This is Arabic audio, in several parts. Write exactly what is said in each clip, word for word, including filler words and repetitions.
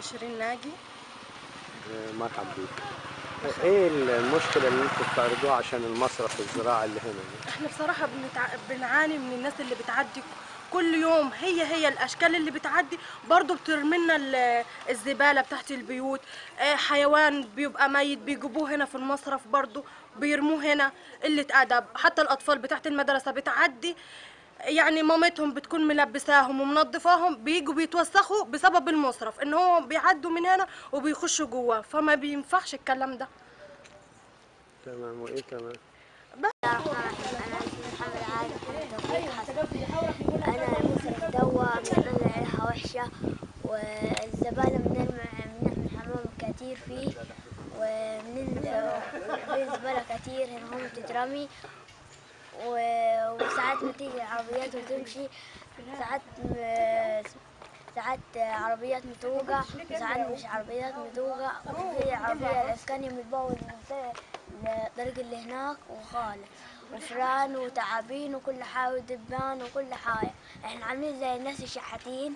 شيرين ناجي. آه، مرحبا بيك. ايه المشكلة اللي انتوا بتعرضوها عشان المصرف الزراعي اللي هنا ده؟ احنا بصراحة بنتع... بنعاني من الناس اللي بتعدي كل يوم، هي هي الاشكال اللي بتعدي برضه بترملنا ال- الزبالة بتاعت البيوت. آه، حيوان بيبقى ميت بيجيبوه هنا في المصرف برضه بيرموه هنا. قلة ادب، حتى الاطفال بتاعت المدرسة بتعدي، يعني مامتهم بتكون ملبساهم ومنظفاهم بيجوا بيتوسخوا بسبب المصرف، ان هو بيعدوا من هنا وبيخشوا جوه، فما بينفعش الكلام ده. تمام، وايه كمان؟ بسم الله الرحمن الرحيم. أنا اسمي محمد عارف توفيق حسن. أنا المصرف دوا بنطلع ريحة وحشة، والزبالة بنرمي بنعمل حمام كتير فيه، ومن في زبالة كتير هنا هم تترمي، و- وساعات بتيجي العربيات وتمشي، ساعات ساعات عربيات متوقع وساعات مش عربيات متوقع، وفي عربية الإسكانية متبوظ الطريق اللي هناك وخالص، وفران وتعابين وكل حاجة ودبان وكل حاجة. احنا عاملين زي الناس الشحاتين.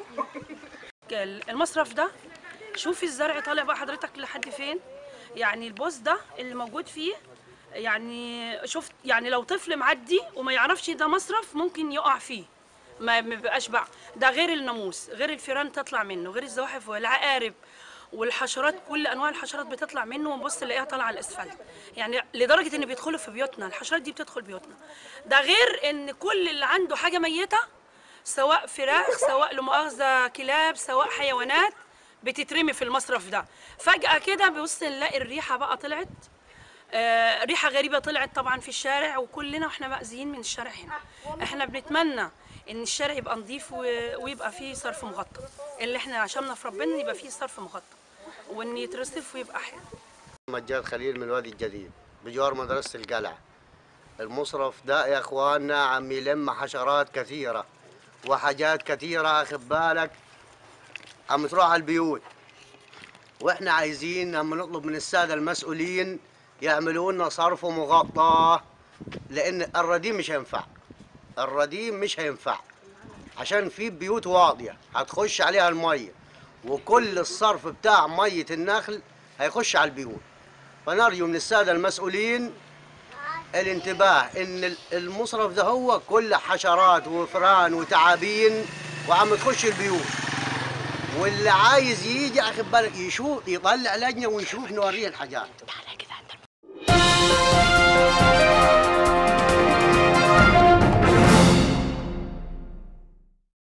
المصرف ده شوفي الزرع طالع بقى حضرتك لحد فين، يعني البوز ده اللي موجود فيه، يعني شفت يعني لو طفل معدي وما يعرفش ده مصرف ممكن يقع فيه، ما بيبقاش بقى ده، غير الناموس، غير الفيران تطلع منه، غير الزواحف والعقارب والحشرات، كل انواع الحشرات بتطلع منه، ونبص نلاقيها طالعه على الاسفلت، يعني لدرجه ان بيدخلوا في بيوتنا، الحشرات دي بتدخل بيوتنا. ده غير ان كل اللي عنده حاجه ميته، سواء فراخ سواء لمؤاخذه كلاب سواء حيوانات، بتترمي في المصرف ده. فجاه كده بيبص نلاقي الريحه بقى طلعت، آه ريحه غريبه طلعت طبعا في الشارع، وكلنا واحنا مأذيين من الشارع هنا. احنا بنتمنى ان الشارع يبقى نظيف ويبقى فيه صرف مغطى، اللي احنا عشمنا في ربنا يبقى فيه صرف مغطى، وان يترصف ويبقى حلو. مجاد خليل من الوادي الجديد بجوار مدرسة القلعة. المصرف ده يا اخواننا عم يلم حشرات كثيرة وحاجات كثيرة، اخد بالك، عم تروح على البيوت، واحنا عايزين عم نطلب من السادة المسؤولين يعملوا لنا صرف مغطى، لان الرديم مش هينفع، الرديم مش هينفع عشان في بيوت واطية هتخش عليها المية، وكل الصرف بتاع مية النخل هيخش على البيوت. فنرجو من السادة المسؤولين الانتباه ان المصرف ده هو كل حشرات وفران وتعابين وعم تخش البيوت، واللي عايز يجي اخد بالك يشوف، يطلع لجنه ونشوف نوريه الحاجات.